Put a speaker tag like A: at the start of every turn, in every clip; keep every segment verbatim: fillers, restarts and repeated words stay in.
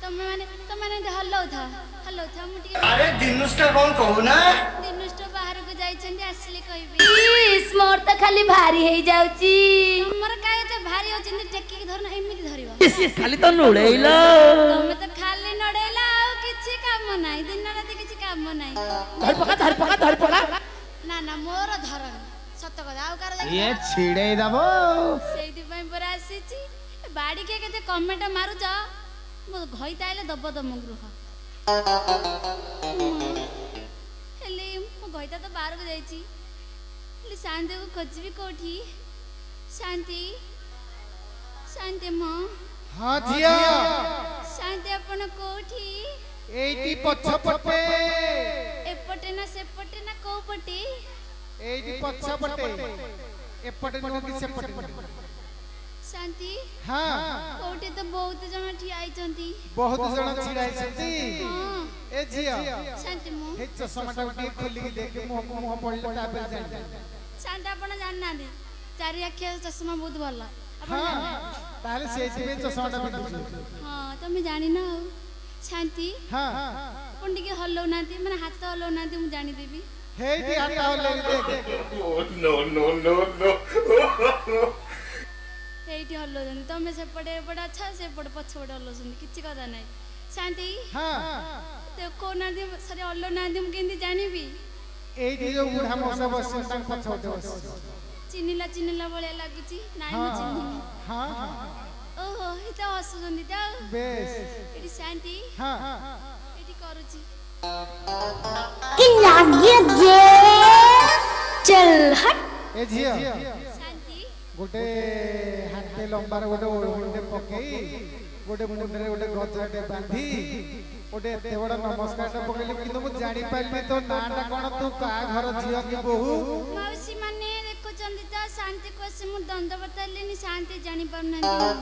A: तमे माने तमे माने हल्लो था हल्लो था मुटी
B: अरे दिनुष्टा कौन कहू ना
A: दिनुष्टा बाहर को जाई छंदी आसले कहबी इस मोर त खाली भारी हे जाउची हमर काहे त भारी हो छंदी टेकी के धरना एमिति धरिबो
C: खाली तो नोड़ेइलो
A: तमे त खाली नोड़ेला आ किछि काम नाही दिन रात किछि काम नाही
C: धर पका धर पका धर पका
A: ना ना मोर धरन सत कदा आ कर
B: ये छिड़े दबो
A: सेइति पई पर आसीची बाड़ी के केते कमेंट मारू जा मो घई ताइले दब दम गृह हेले मो घईता तो बाहर को जाईची हेले शांति को खोजबी कोठी शांति शांति मो
B: हां जिया
A: शांति अपन कोठी
B: एटी पछ पटे
A: एपटे ना सेपटे ना को पटे
B: एटी पछ पटे एपटे नो कि सेपटे
A: शांति
B: हां
A: कोठी तो बहुत जण ठिया आइचंती
B: बहुत जण छिड़ा आइचंती
A: हां
B: ए जिया
A: शांति मो
B: हे चश्माटा उठी खोली के देख मुंह मुंह पड़ले तापर जान
A: शांति अपन जान ना दे चारि आखिया चश्मा बहुत भला
B: हां ताले सेति में चश्माटा पिंदु
A: हां तमे जानि ना शांति
B: हां
A: अपन टिके हल्लो नाती माने हाथ हल्लो नाती मु जानि देबी
B: हे दी हाथ हल्ले देख
D: नो नो नो नो
A: एठी हल्लो जन तमे से पड़े बड़ा अच्छा से पड़ पछ पड़ हल्लो जन किछि कथा नै शांति
B: हां
A: ते को ना दे सरे हल्लो ना दे मु केंदी जानिबी
B: एठी जो बुढ़ा मौसा बस तंग पछ होते बस
A: चिनिला चिनिला बळे लागुची नाइ मु चिन्नी
B: हां
A: ओहो हिता हसु जन दिता
B: बेस
A: एठी शांति
B: हां
A: एठी करूची
E: कि लागे जे चल हट
B: ए जिया
A: शांति
B: गोटे हाथे लंबार गोटे ओढे पकेई गोटे मुंडरे गोटे गजराटे बांधी गोटे एते बड़ नमस्कारटा पकेले किंतु मु जानि पाइली तो नाटा कोन तू का घर झियो की बहू
A: मौसी माने देखो चंदिता शांति को से मु दंड बतालेनी शांति जानि परना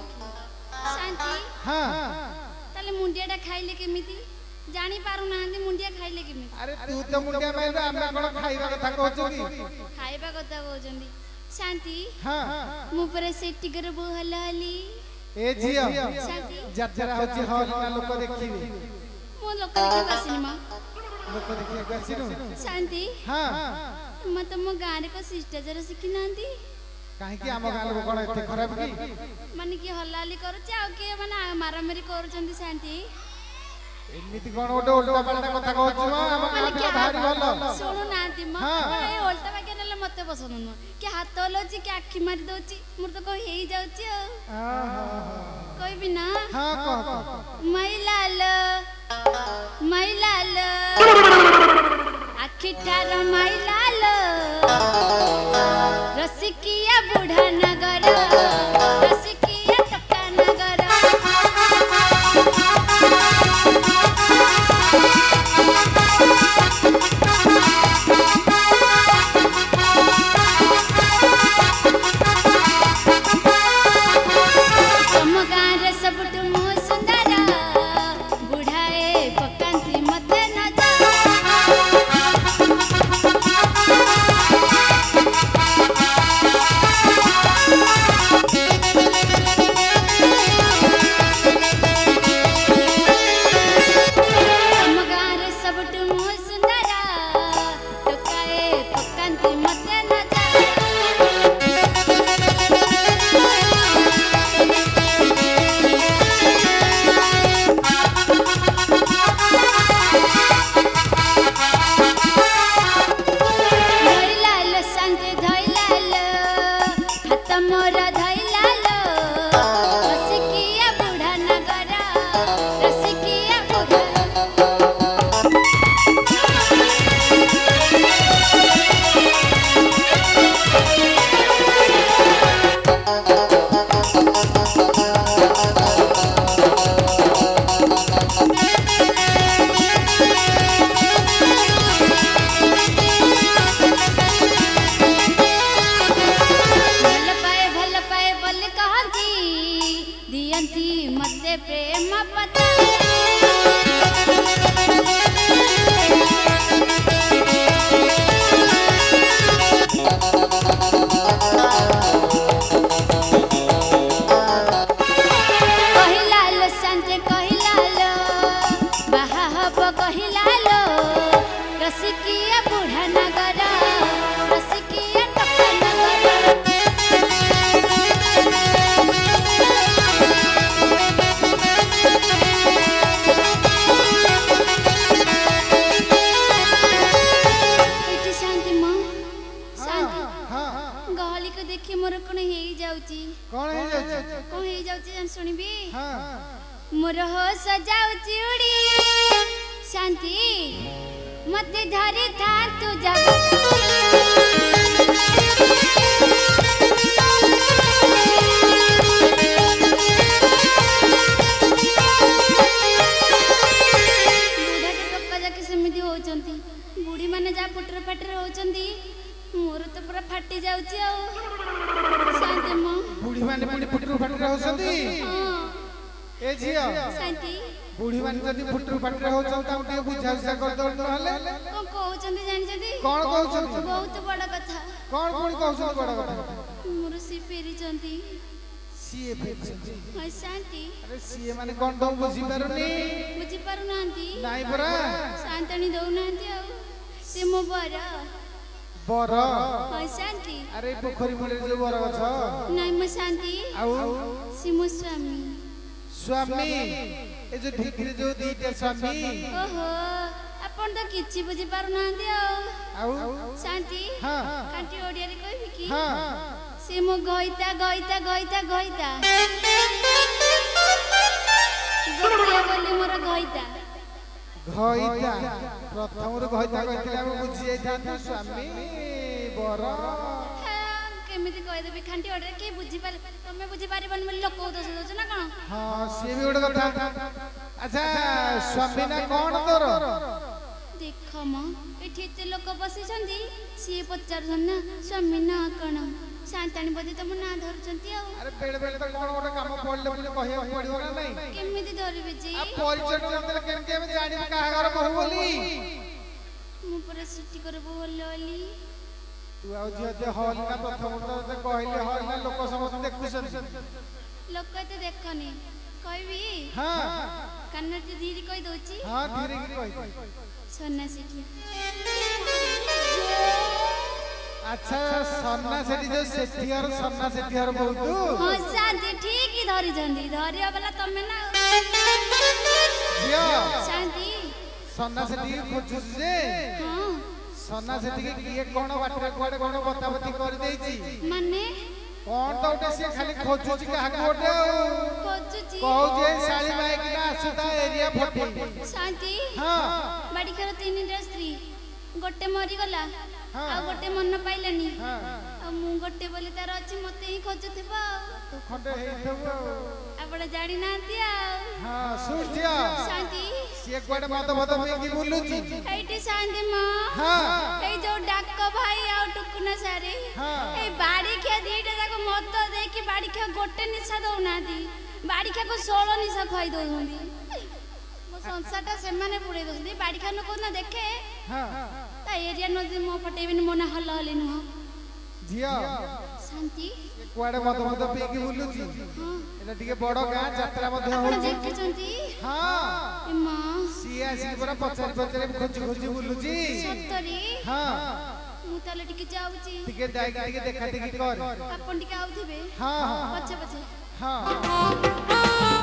A: शांति
B: हां
A: ताले मुंडियाटा खाइले केमिति जानि पारु नांदी मुंडिया खाइले केमिति
B: अरे तू तो मुंडिया माइल आमे कोन खाइबा कथा कहछो की
A: खाइबा कथा कहछंदी शांति
B: हां
A: मु पर सेट्टी कर बो हला हली
B: ए जिया
A: शांति
B: जजरा होची हल ना लोक देखिबे
A: मु लोक देखि बसिनी मा
B: लोक देखि बसिनु
A: शांति
B: हां
A: म त मो गारे को शिष्टाचार सिखि नांदी
B: काहे कि आम गाल को कोन एते खराब की
A: माने कि हलाली करूची आ के माने मारामारी करूचंदी शांति
B: एमिति कोन ओटे उल्टा पाल्टा कथा कहछु हम गाल भारी भलो
A: सुनु नांती म ए उल्टा बाके नले मते पसंद न के हाथ हलौची के आखी मारी दउची मोर त को हेई जाउची आ कोई भी ना
B: हां कह कह
A: मैलाल मैलाल आखी ठार मैलाल रसिकिया बूढ़ा नगर रसिकिया टका नगर तम गारे सबटु मो सुंदर बुढ़ाए पकांती मते न जा कहिलाल संते कहिलाल शुणबी
B: हाँ
A: मोर हो सजाउची उड़ी शांति मते धरी था तू जब बुढ़ी माने जा पुटर फाटर होचंदी मोर तो पूरा फाटी जाउची आ शांति म
B: बुढ़ी माने पुणी पुटर फाटर होचंदी
A: हां
B: ए झिया
A: शांति
B: बुढ़ी माने जदी पुटर फाटर होचन ता उठे बुझा बुझा कर दो नहले
A: कोन कहउचंदी जानि जदी
B: कोन कहउचंदी
A: बहुत बड़ा कथा
B: कोन पुणी कहउचंदी बड़ा कथा
A: मोर सी फेरी चंदी
B: सीए फेरी
A: हां शांति
B: अरे सीए माने कोन दो बुझी पारुनी
A: बुझी पारु नांती
B: नाई परा
A: शांतनी दउ नांती आ से मो बरा
B: बरा
A: हां शांति
B: अरे पोखरी मुले जो बरा छ
A: नाई म शांति
B: आउ
A: से मो स्वामी
B: स्वामी ए जो ढिकरी जो दीटे स्वामी
A: ओहो अपन तो किछि बुझी पारु नांती आ
B: आउ
A: शांति
B: हां
A: कांटी ओडिया रे कहबी की
B: हां
A: से मो गइता गइता गइता गइता गोटिया बोली मोर गइता
B: घइता प्रथम रो घइता कहतिला हम बुझी जाइता स्वामी बर
A: केमिति कहि देबी खांटी ओडरे के बुझी पाले तमे बुझी पारिबन बोली लोक दोष दोछ ना कोन
B: हां से भी ओड कथा अच्छा स्वामी ना कोन तोर
A: देख म एठी एते लोक बसी छंदी सी पचार छन ना स्वामी ना कोन शांतानी बदे तम ना धरचंती आ
B: अरे बेड़ बेड़ तो कोन गोटे काम पड़ले बोली कहिया पड़ियो ना नहीं
A: केमिति धरबे जी
B: आ परिचय देले केन के जानि का घर बहु बोली
A: मु पर सिटी करबो बोलली
B: तू आउ जे जे हॉल ना प्रथम तो कहले हॉल ना लोक समस्त देखुसन
A: लोक ते देखनी कहबी
B: हां
A: कन्नड़ जे धीरे कहि दोची
B: हां धीरे की कहि
A: सोना सिटी
B: अच्छा सन्ना सेठी जो सेठियार सन्ना सेठियार बहुत
A: हां शांति ठीक ही धरी जंदी धरिया वाला तमे ना
B: जिया
A: शांति
B: सन्ना सेठी खोजुस जे
A: हां
B: सन्ना सेठी के किए कोन बाटरे कोडे कोन बताबती कर देइची
A: माने
B: कोन तो उठे से खाली खोजुची का गोटे
A: खोजुची
B: कहू जे साली बाई कि ना सुता एरिया फटे
A: शांति
B: हां
A: बाड़ी कर तीन रे स्त्री गोटे मरी गला
B: हां
A: आ गोटे मन पाइलानी
B: हां
A: आ मु गोटे बोली तार अछि मते ही खोजुथबा
B: तू खंडे हेइथबो
A: आपण जानि नांती आ
B: हां सुन जिया
A: शांति
B: से कोडे मत मत में की बोलुची
A: एठी शांति मां
B: हां
A: ए जो डाक भाई आ टुकुना सारे
B: हां
A: ए बाड़ी के दीटा जाको मत देखि बाड़ी के गोटे निशा दउ नादी बाड़ी के को सोलो निशा खई दउ होंदी मो संसारटा से माने पुड़े दोंदी बाड़ी खानो को ना देखे
B: हां
A: ता एरिया नदी मो फटेबिन मोना हल हले नु
B: जिया
A: शांति
B: कोडे मत मत पे की बोलुची
A: हां
B: एटा ठीक बड़ गां यात्रा मध्ये
A: आपण
B: होची
A: देखचंती
B: हां
A: ए मां
B: सिया सी पूरा पचार पचार खोजी खोजी बोलुची
A: सत्तरी
B: हां
A: मु ताले टिके जाउची
B: टिके जाई टिके देखा टिके कर
A: आपण टिके आउथिबे
B: हां हां
A: पछे पछे
B: हां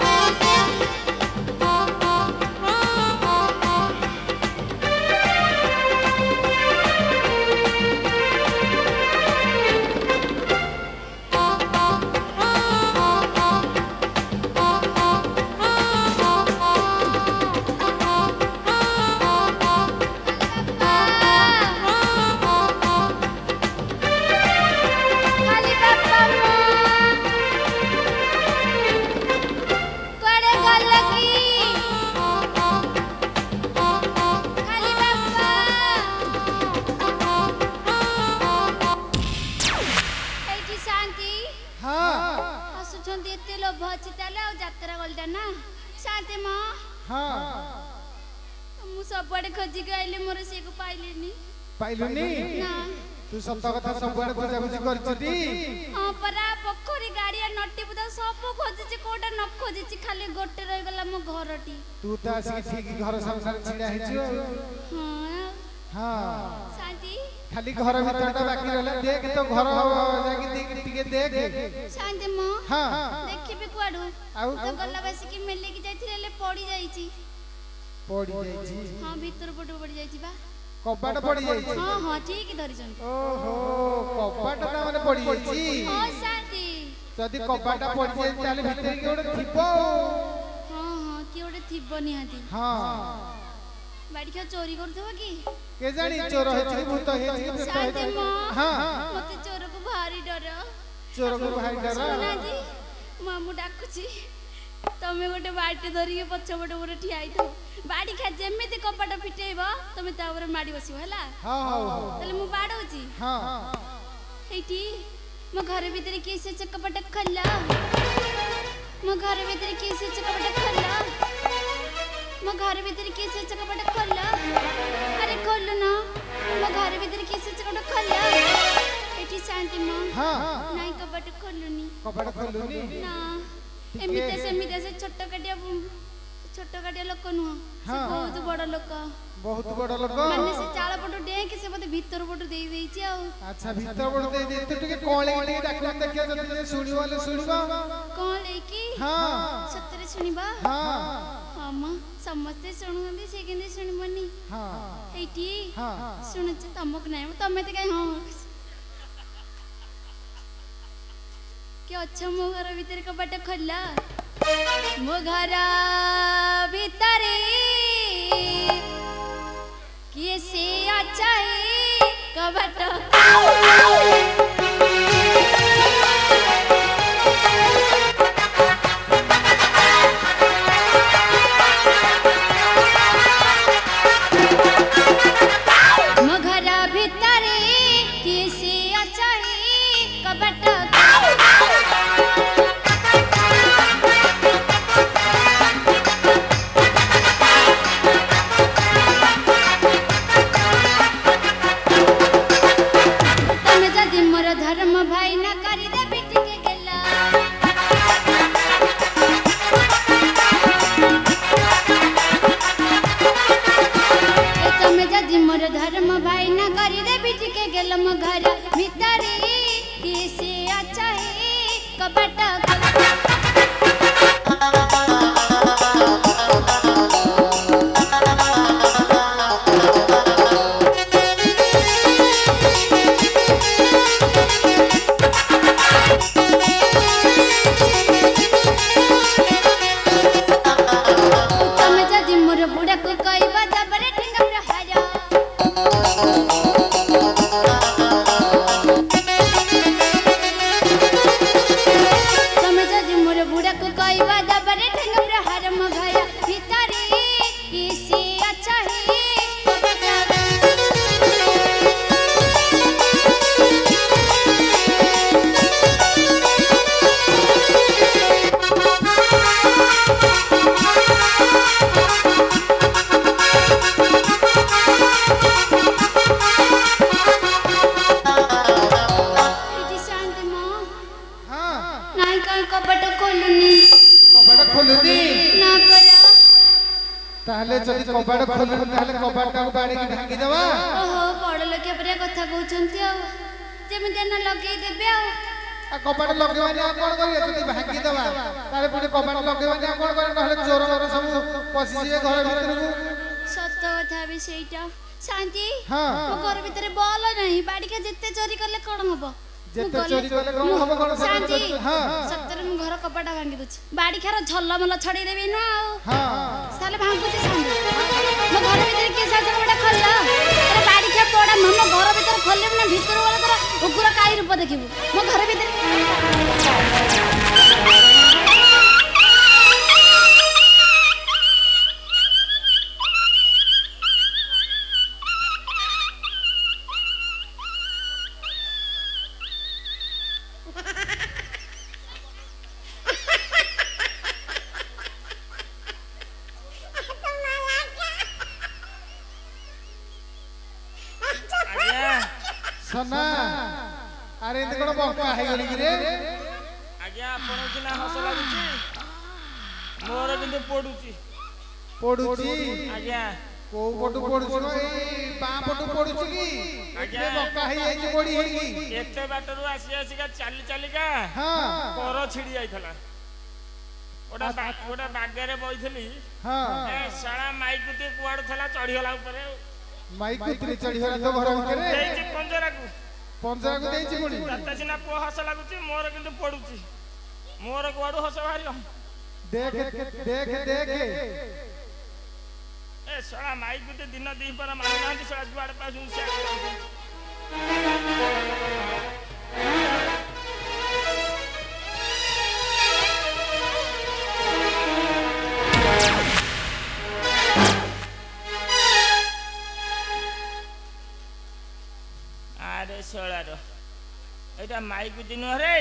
A: खाली बापा कोड़े गलकी खाली बापा एठी शांति
B: हां
A: हसुछंती एते लोभ अछि ताले आ यात्रा गलटा ना शांति मां
B: हां
A: मु सबडे खोजी गइले मोर से को पाइलेनी
B: पाइलुनी
A: ना
B: तू सत कथा सब बड़ खोजा खोजी करछती
A: हां परा पोखरी गाड़िया नट्टी बुदा सब खोजिछि कोटा न खोजिछि खाली गोटे रह गला मो घरटी
B: तू त आसी ठीक घर संसार छिड़ा हिजो
A: हां
B: हां
A: शांति
B: खाली घर भीतरटा बाकी रहला देख तो घर जाके देख टिके देख
A: शांति मां
B: हां
A: देखिबे कुआडू
B: आउ
A: तो गल्ला बासी की मेले की जाइथिले ले पड़ी जाईची
B: पड़ी जाईची
A: हां भीतर पटो पड़ी जाईची बा
B: कपाट पड़ी जाईची
A: हां हां ठीक धरि जन
B: ओहो कपाट ता माने पड़ी जाईची
A: हां शांति
B: जदि कबाटा पड़ जाए ताले भीतर के ओडे थिबो
A: हां हां कि ओडे थिबो निहाती
B: हां
A: बाड़ी खा चोरी करथबो कि
B: के जानी चोर हेछि भूत हेछि पेट
A: शांति
B: हेछि
A: मां
B: हां
A: मते चोर को भारी डर
B: चोर को भारी डर
A: सुनाजी मामू डाकुची तमे गोटे बाटी धरि के पछ बड बड ठियाई थो बाड़ी खा जेमिति कपाट फिटेइबो तमे तावर माडी बसिबो हला
B: हां हां
A: तले मु बाडौची
B: हां
A: एठी मो घर भीतर कैसे कपाट खल्ला मो घर भीतर कैसे कपाट खल्ला मो घर भीतर कैसे कपाट खल्ला अरे खोलु ना मो घर भीतर कैसे कपाट खल्ला एठी शांति मां
B: हां
A: नहीं कपाट खोलुनी
B: कबाटा खोलुनी
A: ना एमिते सेमिते से छोट काटिया छोट काटिया लोक नुह से बहुत बड़ लोक
B: बहुत बड़ लोक
A: माने से चाळ पटो डे के से मते भीतर पटो देई देई छी आ
B: अच्छा भीतर पटो देई दे तू टिके कोळे टिके डाकला देखिया जति सुनी वाले सुनिबा
A: कोन लेकी
B: हां
A: सत्तरे सुनिबा
B: हां
A: हां मां समस्ते सुनुंदी से केंदे सुनिबनी
B: हां
A: एठी
B: हां
A: सुनछ तमक नै तमे ते काई हां के अच्छा मो घर भीतर कबाट खोला मो घर भीतर किए से अच्छा है कबाट मो घर भीतर किए से अच्छा है कबाट धर्म भाई न करी दे बिट के गेला ए तमे जदी मोर धर्म भाई न करी दे बिट के गेला म घर भीतर किसे अच्छा है कबाटा
B: ताले जदी कबाड़ खोलु ताले कबाड़टा को बाड़ी के ढाकी देबा
A: ओहो बड़ लोके परे कथा कहउचंती आ जेमिते न लगेई देबे आ
B: आ कबाड़ लगेबानी आ कोन करिए जदी भांगी देबा ताले पुनी कबाड़ लगेबानी आ कोन करे नहले चोर घर सब पसि जिवे घर भीतर को
A: सत्य कथा भी सेटा शांति
B: हां
A: मो घर भीतर बॉल नहीं बाड़ी के जत्ते चोरी करले कोन हबो
B: जत्ते चोरी करले कोन हबो कोन
A: शांति
B: हां
A: सत्तर मो घर कबाड़ा भांगी दछ बाड़ी खार झल्लमल छड़ी देबी न
B: हां
A: साले भांगुची शांति मो घर भीतर के साथ कबाड़ा खोलला अरे बाड़ी के पोड़ा मो घर भीतर खोलले न भीतर वाला तर उग्र काई रूप देखिबू मो घर भीतर
B: सना अरे एते कोन बंका हे गेली कि रे
F: आज्ञा आपण सिना हस लागुची मोर बिंदु पडुची
B: पडुची
F: आज्ञा
B: को पटु पडुची ए बा पटु पडुची कि
F: आज्ञा
B: बंका हे जाई बडी हे कि
F: एते बाटरू आसी आसी का चाली चाली का
B: हां
F: पर छिड़ी जाइथला ओडा ओडा बागरे बइथली
B: हां
F: ए साळा माइकुती कुआड थला चढ़ी होला ऊपर
B: माइक कुतरी चढ़ी होला तो घर भीतर
F: देइची पंजरा को
B: पंजरा को देइची कोनी
F: तता सिना पो हस लागुची मोर किंतु पडुची मोर कुआडू हस बाहर
B: देख देख देख
F: ए सड़ा माइक गुटे दिन दी पर मान नांती सड़ा जुआड़ पास उसे अरे सड़ा रो एटा माइक गुटे न रे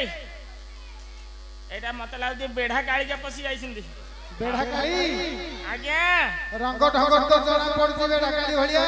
F: एटा मत लागु बेढ़ा काली के पसी जाइसिंदी
B: बेढ़ा काली
F: आज्ञा
B: रंग ढंग तो जଣା पड़छि बेढ़ा काली भलिया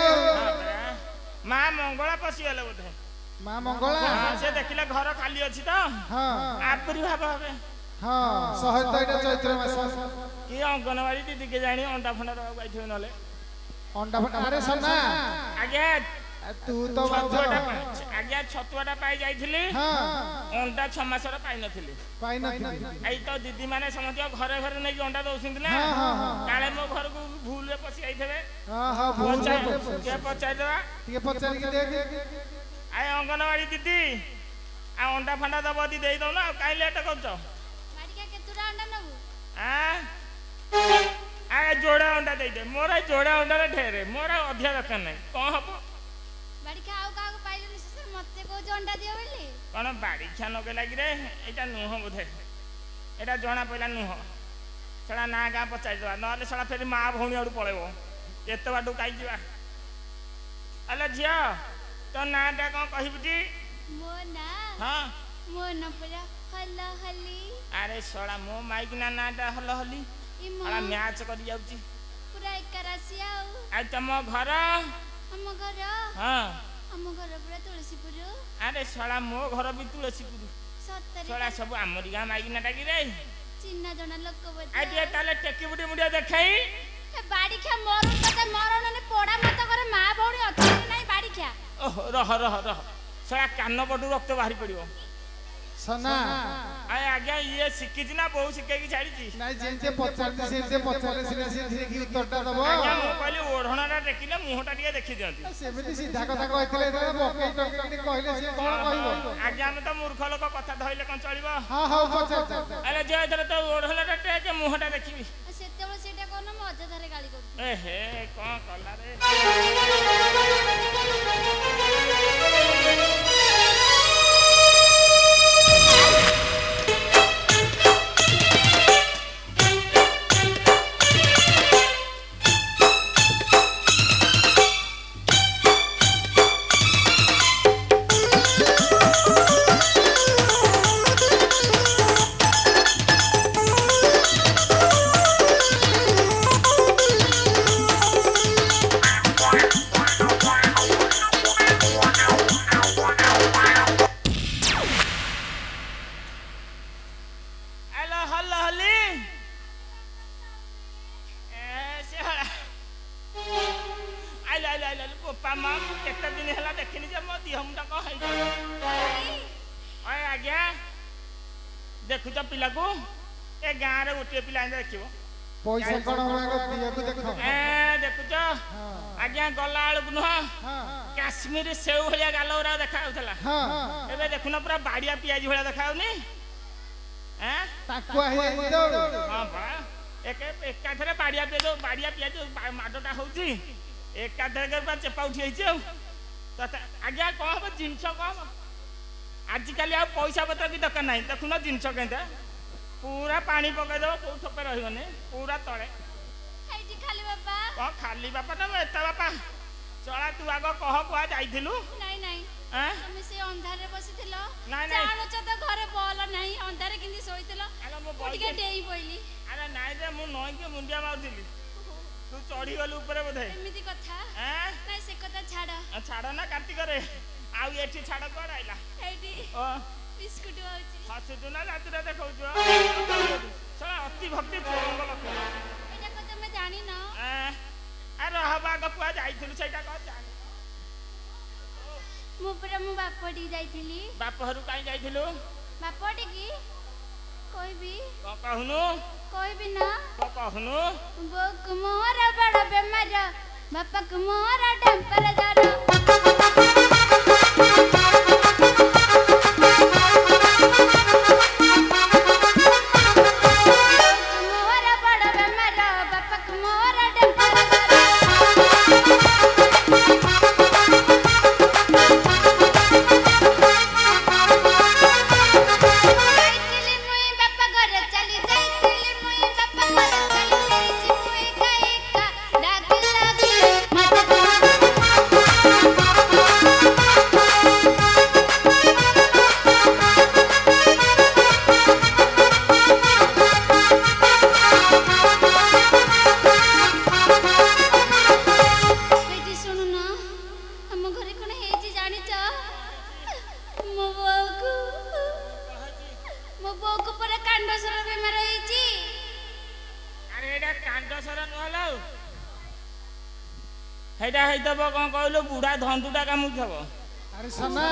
F: मां मंगला पसी गेले बोधे
B: मां मंगला
F: हां से देखिले घर खाली अछि त
B: हां
F: आपरी भाव हबे
B: हां सहज तो एटा चैत्र मास
F: की अंगनवाड़ी दीदी के जानी अंडा फंडा रह बैठे नले
B: अंडा फंडा अरे सना
F: आज्ञा
B: तू तो
F: छतुआटा आज्ञा छतुआटा पाई जाइथिली
B: हां
F: अंडा छ मासर पाई नथिली
B: पाई नथिली
F: आई तो दीदी माने समझ घरे घरे नै अंडा दउसिंद ना
B: हां हां
F: काले मो घर को भूल रे पसी आइथबे
B: हां हां भूल
F: के पचाइ देबा
B: के पचाइ के देख
F: आई अंगनवाड़ी दीदी आ अंडा फंडा दब दी देई दो ना काई लेट करछ
A: बाड़ीका केतुरा अंडा नबु
F: हां आ जोड़ा अंडा दे दे मोरा जोड़ा अंडा रे ढेरे मोरा अधिया दरकार नै कोन हबो
A: बाड़ीका आउ काको पाइलनि से मते को अंडा दियो बोली
F: कोन बाड़ी छा नगे लागी रे एटा नुह बोधे एटा जणा पइला नुह छड़ा ना गा पचाइ देबा नले छड़ा फेरी मां भौणी आडू पळेबो एते बाडू काई जिबा अले झिया तो नाटा कोन कहिबुटी
A: मो ना
F: हां
A: मो न पुरा हल्ला हल्ली
F: अरे सड़ा मो माइक ना नाटा हल्ला हल्ली
A: ई मो
F: आला मैच करी जाउची
A: पुरा एकरासी आउ
F: आ तम घर
A: हम घर
F: हां
A: हम घर पुरा तुलसीपुर
F: अरे सड़ा मो घर भी तुलसीपुर
A: सत्तरी
F: सड़ा सब आमरी गा माइक नाटा की रे
A: चिन्ना जणा लोक
F: आ
A: बोझ
F: दिए ताले टेकी बुडी मुडिया देखाई
A: ए बाड़ी खा मरन पता मरन ने पोड़ा मत करे मां भौणी अछि नै बाड़ी खा
F: ओह रह रह रह सड़ा कान पटू रक्त बाहरी पड़िबो
B: सना
F: आय आज्ञा ये शिखी ना बहु शिखे की छाड़ी
B: नहीं जे जे पचारती से जे पचारे सिना से देखि उत्तरटा दबो
F: आज्ञा मो कहली ओढणाटा देखिले मुहटा टिके देखि दियंती
B: सेमिति सीधा कथा कहथिले त बके टकटकी कहले से कोन कहबो
F: आज्ञा हम तो मूर्ख लोक कथा धइले कोन चलिबो
B: हां हां पचार
F: अरे जे इधर तो ओढणाटा टेके मुहटा देखिबी
A: सेतेबो सेटा कोन मजा धरे गाली कर
F: ए हे कोन कला रे देखुच पिला को ए गां रे गोटे पिला देखिबो
B: पैसा कोन होगा दिया को देखो
F: ए देखुच आज्ञा गला आलु न काश्मीर सेउ भलिया गालोरा देखा होतला
B: हां
F: एबे देखुन पूरा बाड़िया पियाजी भलिया देखा होनी हैं
B: ताकुआ हे तो
F: हां बा एक एका थरे बाड़िया पियाजो बाड़िया पियाजो माडोटा होउची एका थरे पर चेपा उठी आइछे त आज्ञा कोन हो जिंस कोन आजिकल आ पैसा पत्र की दरकार नहीं देखुन जिनस के पूरा पानी पकई दो कौ ठोपे रही पूरा तले
A: खाली बापा
F: कौन खाली बापा ना एत बापा चला तू आग कह कुआ जाइथिलु
A: नहीं नहीं
F: हैं
A: तुम से अंधार रे बसिथिलो
F: नहीं नहीं
A: जानो छ तो घरे बॉल नहीं अंधार किंदी सोइथिलो
F: अरे मो
A: ओटिके डेई पइली
F: अरे नहीं रे मु नई के मुंडिया मारथिली तू चढ़ी गलु ऊपर बोधे
A: एमिति कथा
F: हैं
A: नहीं से कथा छाड़
F: छाड़ ना कार्तिक रे आउ एठी छाड़ कोड आइला
A: एठी
F: ओ
A: बिस्कुट होउची
F: हसुतु ना रातुरा देखौछु सला अति भक्ति चोरंग लक्षण
A: एटा को तुम जानि न
F: अरे हबा ग कुआ जाइथिलु सेटा क जानि
A: मु पुरा मु बापडी जाइथिली
F: बाप हरु काई जाइथिलु
A: बापडी की कोई भी
F: क कहनु
A: कोई भी ना
F: क कहनु
A: वो कुमार बड़ा बेमार बापा कुमार टेम्पर जरा
F: ହେଇଟା ହେଇଥିବ କଣ କହିଲୁ ବୁଢା ଧନ୍ଦୁଟା କାମୁଥିବ।
B: अरे सोना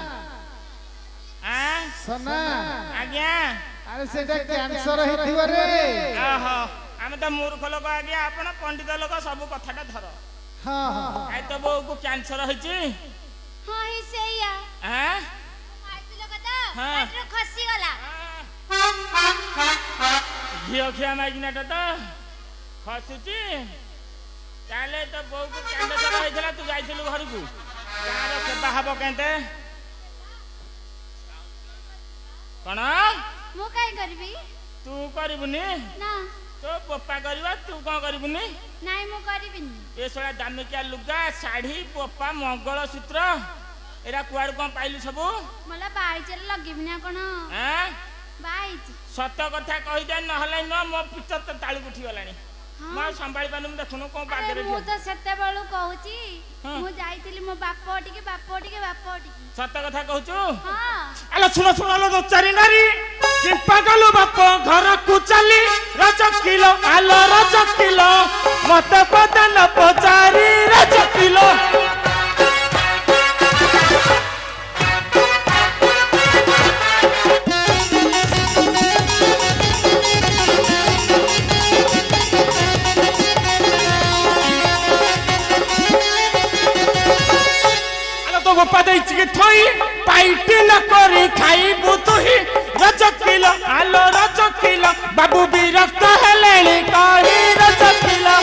F: आँ
B: सोना
F: आज्ञा
B: अरे सेटा कैंसर हेतिव रे।
F: आहो आमे त मूर्ख लोक आज्ञा आपण पंडित लोक सब कथाटा धर।
B: हां हां
F: आइ तो बो को कैंसर होइची।
A: हां ही सेया
F: हां
A: आइती लोक त
F: हाँ।
A: पाटरो खसी गला।
F: घियो खिया मागिनाटा त खसुची ताले तो बो को कैंसर होइछला तू जाइथिलु घर को गार सेवा हबो केंते कण
A: मु काई करबी
F: तू करबुनी
A: ना
F: तो पोपा करबा तू कोन करबुनी
A: नाई मु करबिनी।
F: ए सोला दामिकिया लुगा साड़ी पोपा मंगल सूत्र एरा कुआड़ कोन पाइलु सबु
A: मला बाईचर लगेबी ना कोन
F: हां
A: बाईच
F: सत कथा कहि दे न हलै न मो पितर त ताळी उठी गलानी म संभाळी पानु देखुनु कोन पागरे
A: मु तो सेते बेलु कहूची
F: हाँ।
A: मु जाईतिली मो बाप टिके बाप टिके बाप टिके
F: सत कथा कहूचु
A: हां
F: आला सुनो सुनो लो चारी नारी किंपा गलो बाप घर को चली रज किलो आलो रज किलो मत पदन पचारी रज किलो पदे चिके थई पाइटी न करी खाई बुतुही रज किलो आलो रज किलो बाबू विरक्त हेलेनी कही रज किलो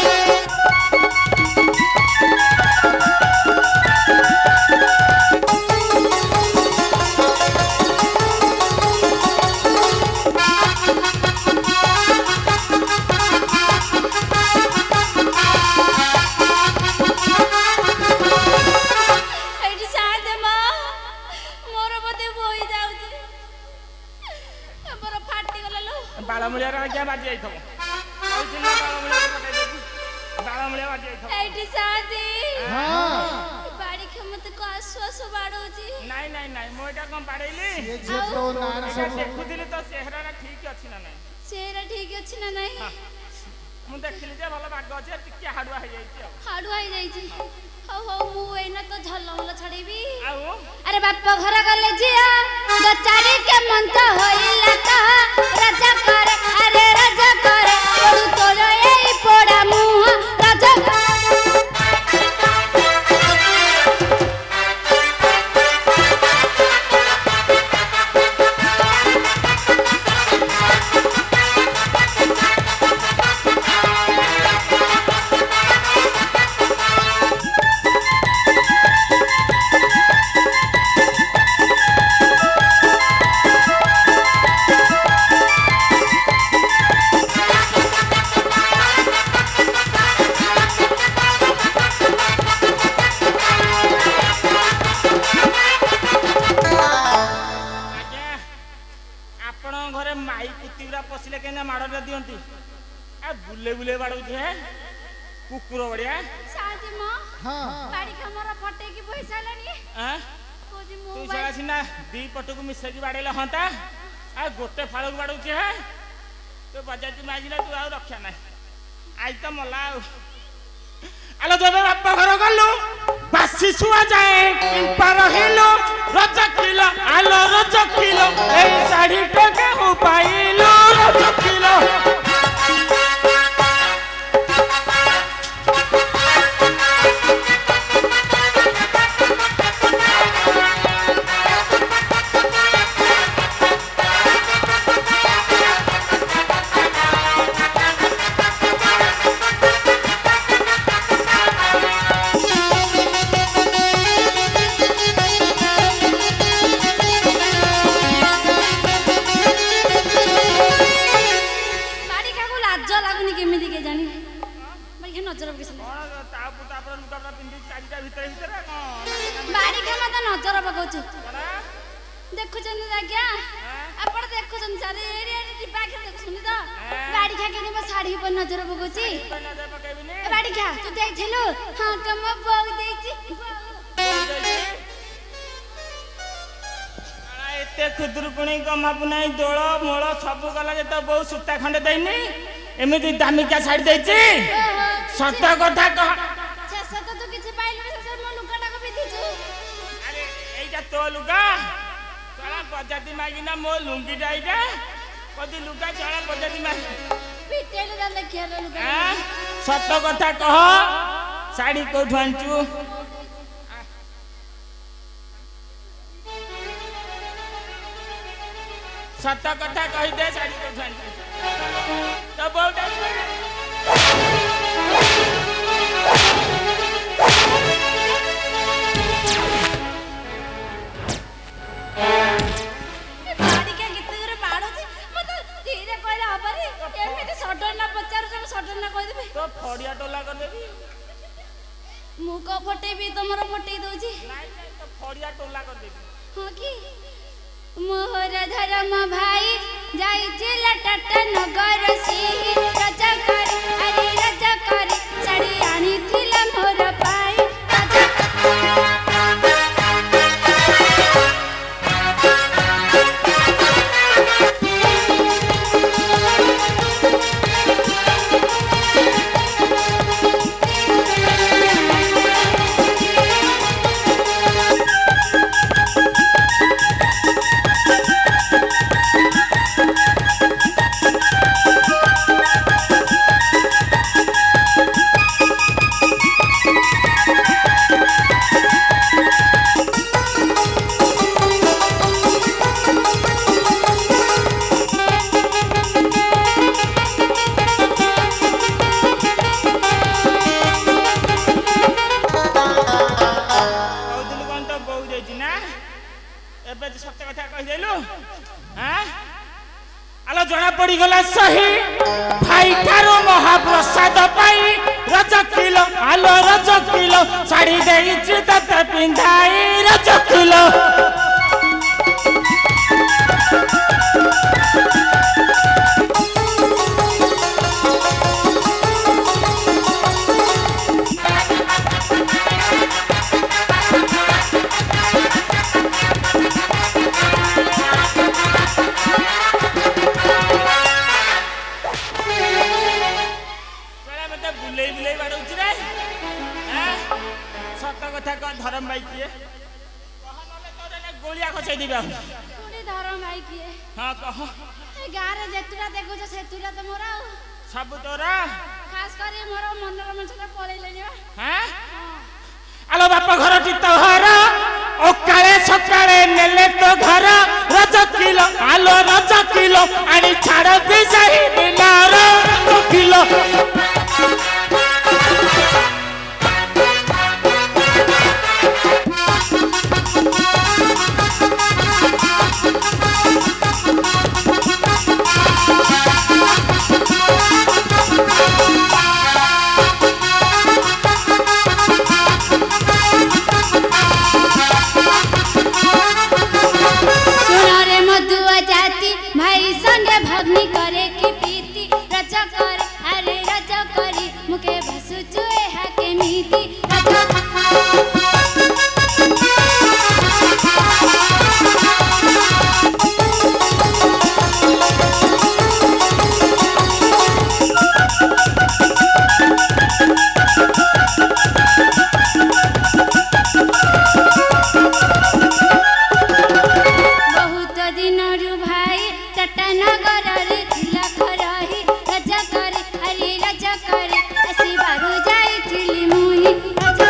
F: बाळमुळ्या रा क्या बाजी आइथो ओइ जिल्ला बाळमुळ्या पटाइ देती बाळमुळ्या बाजी आइथो
A: एटी सादी
B: हां
A: बाड़ी खमत को आश्वास बाडोजी
F: नाही नाही नाही मोटा कोन पाडैली
B: ये जे तो नार सब
F: देखुदिली तो चेहरा ठीक अछि ना नाही
A: चेहरा ठीक अछि ना नाही
F: मु देखिली जे भलो भाग अछि टिके हाडुआ हो जाइछि
A: हाडुआ हो जाइछि हो हो मु एना तो झलमल छड़ेबी
F: आउ
A: अरे बाप घर गले जिया दो चारी के मन तो होइला त राजा करे अरे राजा करे तोड़ तोड़ एई पोड़ा मुंह राजा दियंती आ बुले बुले बाडौथि है कुकुर बढिया साथी म
B: हां
A: बाड़ी खमरा फटे की पैसा लेनी
F: हां
A: कोजी
F: तू
A: मोबाइल
F: सला सिना दी पटको मिसे की बाडेला हंता आ गोटे फाळक बाडौथि है तो बजाती माजिला तू आ रक्षा नाही आज त मला आलो जबे बाप्पा घर गलु बासी सुआ जाए किंपा रहिलो रज किलो आलो रज किलो ए साड़ी टके हो पाइलो रज किलो
A: बाड़ी के मत नजर पकाउछु देखु जन आज्ञा आपण देखु जन सारे एरिया रे बाके देखु त बाड़ी खा के म साड़ी पर नजर पकाउछि ए बाड़ी खा तू देखथिलु हां कम बोग देछि
F: आला एते खुदरुकुणी कमा पुनाई दोळ मोळ सब गला जे त बहु सुता खंडे देइनी एमिति दामिका साड़ी देछि सत्य कथा कह
A: छे सत तो किछ
F: एटा तो लुगा साला बजाती मागिना मो लुंगी डाइगा कदी लुगा साला बजाती मागी
A: पिटेल जा देखिया लुगा
F: हां सत्य कथा कह साड़ी कोठु आंचू सत्य कथा कहि दे साड़ी कोठु आंचू तो बहुत
A: गाड़ी के गीत करे बाड़ो छी म तो धीरे कहले हबरी एमिति सडन ना पचार हम सडन ना कहि देबे
F: तो फड़िया टोला कर देबी
A: मु को फटेबी तमरो फटेई दोजी
F: नहीं नहीं तो फड़िया टोला कर देबी
A: हां की मोहर धर्म भाई जाई जिला टाटा नगर सिंह राजा कर अरे राजा कर साड़ी आनी थिला मोर पाई राजा
F: पड़ीगला सही भाई ठारो महाप्रसाद पाई रज किलो आलो रज किलो साड़ी देइछि तते पिंधाई रज किलो धर्म भाई किए कह नले तोरे ने गोलिया खसै दिबा
A: कोनी धर्म भाई किए
F: हां कह
A: ए गारे जेतुरा देखो जे सेतुरा त मोरा
F: सब तोरा
A: खास करी मोर मनर मनसला पळैले निवा
F: हैं आलो बाप घर टित घर ओ काळे सकाळे नेले तो घर रज किलो आलो रज किलो आनी छाड़ दे जाई दिलार किलो
A: भाई संगे भगनी करे की प्रीति रचा कर अरे रचा करी मुके भसु चुए है के मीति बहुत दिन रु भाई टाटा नगर रे थिला खरही रजा करे अरे रजा करे असी बारू जाई थिली मुही रजा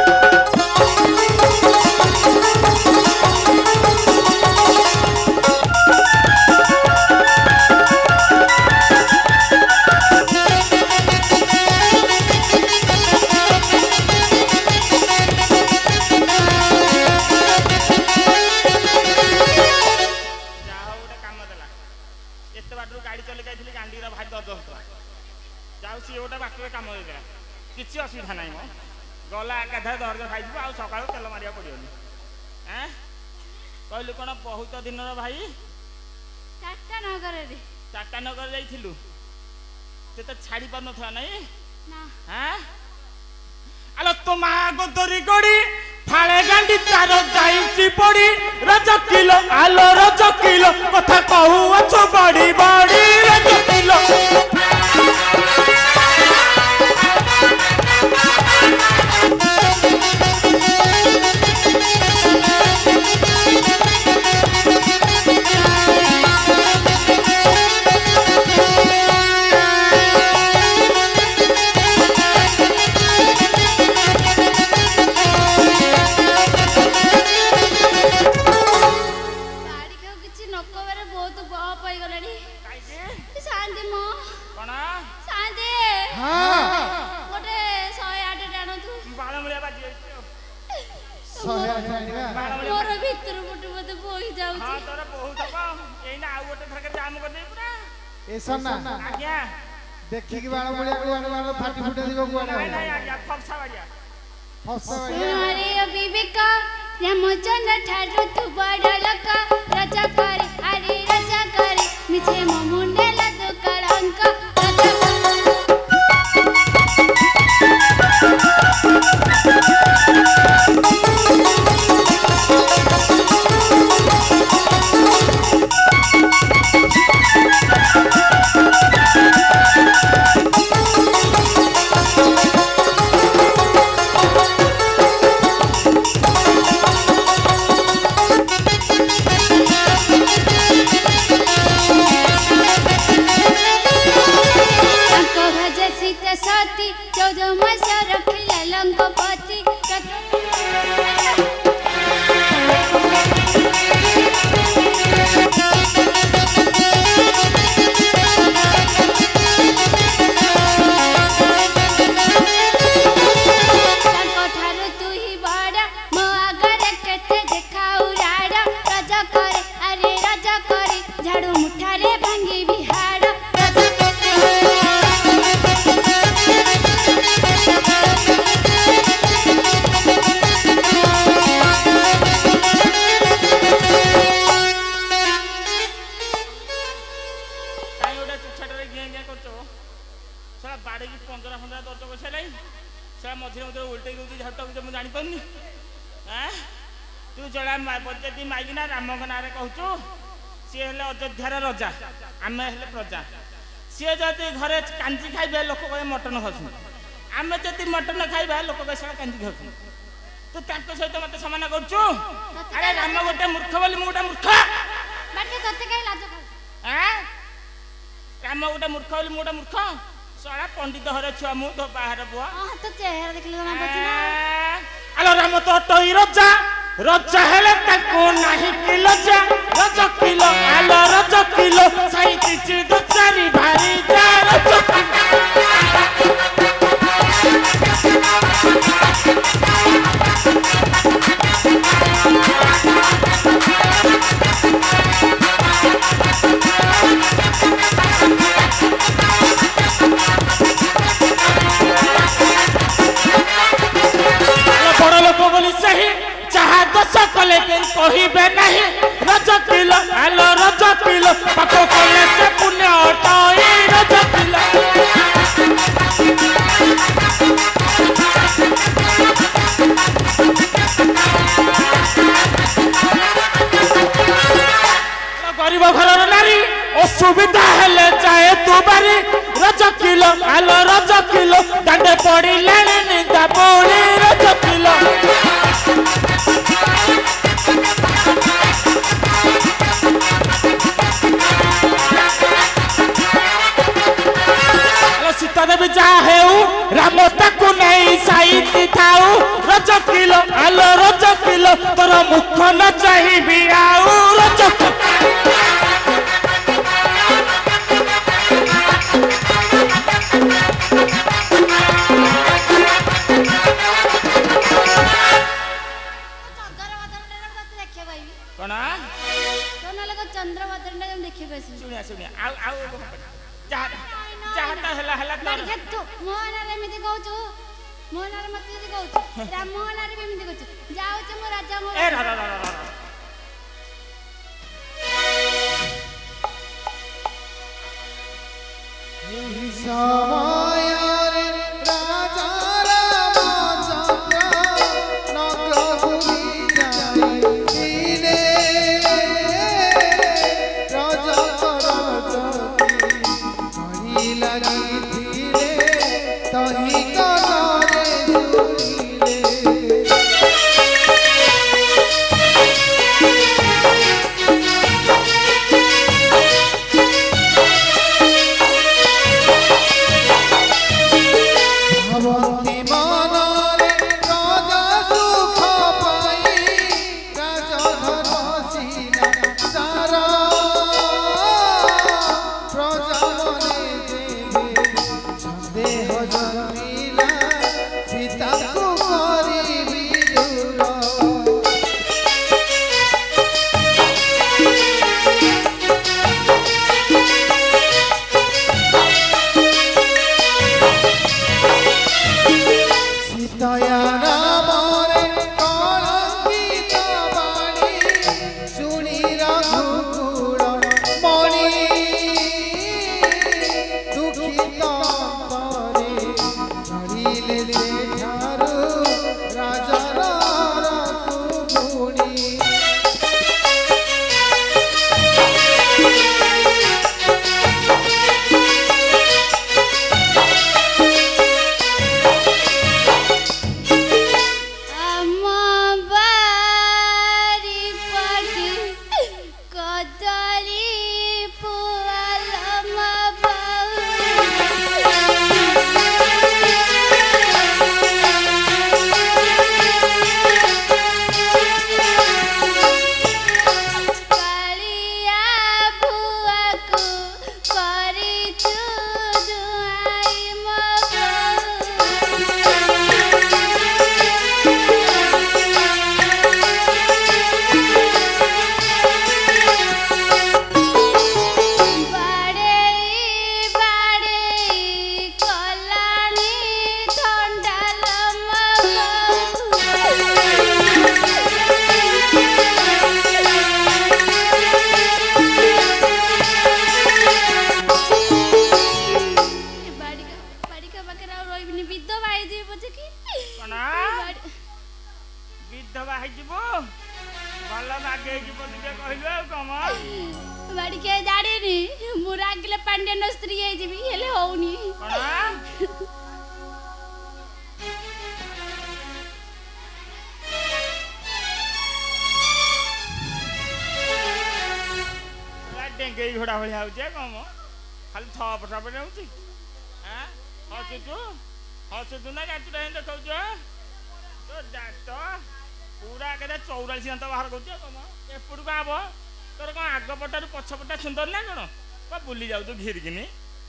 F: किसी असुविधा ना मो गला एकाधा दर्ज खाई आ सका तेल मारिया पड़ोनी हैं कहलु कौन बहुत दिन भाई
A: टाटा नगर रे
F: टाटा नगर जाइथिलु ते तो छाड़ी पार नथला नहीं
A: ना
F: हैं आलो तो मा गोदरी गड़ी फाळे गांडी तार जाईची पड़ी रज किलो आलो रज किलो कथा कहू अछो बड़ी बड़ी रज किलो
A: मोर भीतर पटे मते बोही जाउची
F: हां तोरा बहुत बा एइना आ गोटे थरके जाम कर दे पूरा
B: ऐसा ना
F: आज्ञा
B: देखि कि बाळ मुळिया कुआडे बाळ फाटी फुटा दिबो कुआडे
F: नहीं नहीं आज्ञा फपसा बाड़िया
B: फसा
A: सुनारे अबिबिका रामचंद्र ठाडो तू बड़ लका राजा करे अरे राजा करे मिछे मुंडे लदो कलंक राजा सती चौदह मास रखिला लंकापति ठारू तू ही बड़ा मो आगरे केते देखाऊ राड़ा राजा करे अरे राजा करे झाड़ू मुठारे भांगी बिहार मझे मझे उल्टे झट मुझे जानी पानी तू जड़ा बजेती माइकिना राम ना कहूँ सी हेले अयोध्यार रजा आम हेले प्रजा सी जदि घरे कांजी खाइबे लोक कहे मटन खाऊँ आम जदि मटन खाइबा लोक कहे सारा कांजी खाऊँ तू तांको सहित मते समान करछु अरे राम गोटे मूर्ख बोली मु गोटे मूर्ख बाटे तते काई लाज कर
F: हैं राम गोटे मूर्ख बोली मु गोटे मूर्ख सारा पंडित हरे छुआ मु तो बाहर बुआ
A: हां तो चेहरा देखले ना बचना
F: आलो राम तो टई रजा रजा हेले ताको नाही किलो जा रजा किलो आलो रजा किलो साइति ची दो चारी भारी जा रजा बड़ लोक बोली सही चाहा दस कले कहबे नहीं रज किलो आलो रज किलो पाप कले से पुण्य अटई रज किलो गरीब घर नारी असुविधा हेले चाहे तू बारी रज किलो आलो रज किलो दांडे पड़ी लाणी निंदा बोली रज किलो सीता देवी चाहे राम ताकू नहीं साइति थाऊ रज किलो आलो रज किलो तोर मुख न चाहिए आऊ रज
A: चंद्रवदन देखिए
F: सुनिया सुनिया आउ आउ जहा जहाता हला हला
A: तू मोहनारे एमिति कहूछु मोहनारे मत जदी कहूछु राम मोहनारे भी एमिति कहूछु जाउछु मो राजा मो
F: ए रा रा रा रा
B: एही समय रे राजा रामचंद्र नगरी जाई सीतया नामरे कलंकित बाणी शुणी रघुकुल मणि दुखित अंतरे धरिले सेठारु राजर रघुमुनि
F: घोड़ा भाई आउचे कम खाली थप थप होउची हां हसु तू हसु तू ना जातु रहन देखौ जो तो जात पूरा केदा चौरासी अंत बाहर करछ कम एपुड का आबो तोर कोन आग पटारु पछ पटा सुंदर ना कोन को बुली जाउ तू घेर किनी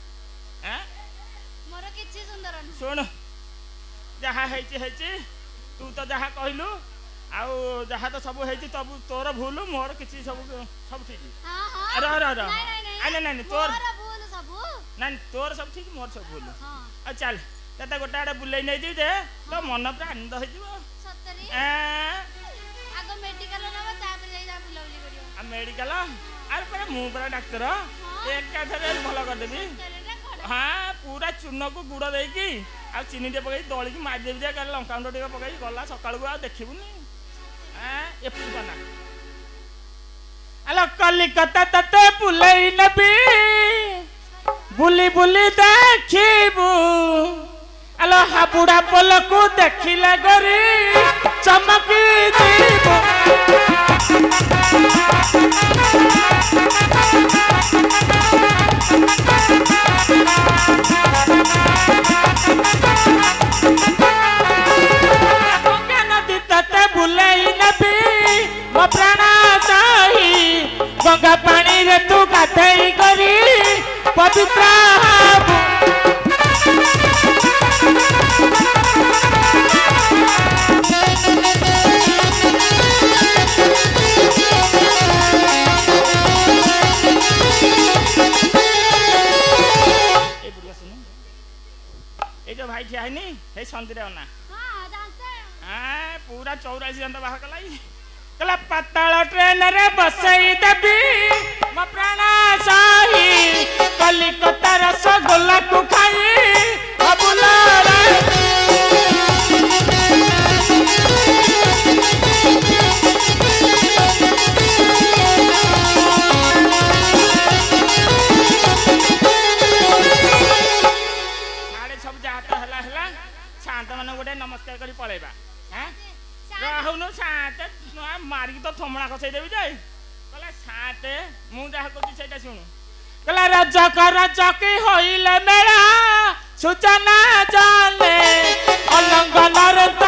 F: हां
A: मोर किछि सुंदर न
F: सुन जहा हेची हेची तू तो जहा कहलु आउ जहा तो सब हेची तब तोर भूल मोर किछि सब सब ठीक
A: हां हां
F: अरे अरे अरे नहीं नहीं तोर
A: भूल सब
F: नहीं तोर सब ठीक मोर सब भूल
A: हां
F: आ चल तते गोटा आडे बुलै नै दी दे तो मन पूरा आनंद हो जिवो
A: सतरी
F: ए
A: आगो मेडिकल नबा ताप जाई जा बुलाउली करियो
F: आ मेडिकल अरे पर मु पर डॉक्टर एक का धरे भलो कर देबी हां पूरा चूर्ण को गुड़ देई की आ चीनी दे पकई दळी की मार देबी जे कर लंका गुंड टिके पकई गला सकाळ को आ देखिबुनी हां ए पुबना अलो कलिकता तते बुलै नबी बुली बुली देखिबू अलो हाबुड़ा पल को देखिले गरी चमकी दीबू गंगा नदी तते बुलै नबी मो प्राण जाई गंगा पानी रे तू गाधई करी पवित्र हाबू भाई ठिया है हे संदिरे ना
A: हां जानते
F: हां पूरा चौरासी अंत बाहर कलाई कला पताल ट्रेन रे बसई देबी म प्राण साही कलिकता रसगोल्ला को खाई अबुला रे शांत मन गोटे नमस्कार करी पळेबा हैं रहउनु शांत मारी तो थमणा खसई देबी जाय कला शांत मु जहा कहती सेटा सुनु कला राजा का राजा की होइले मेला सूचना जाले अलंगन रे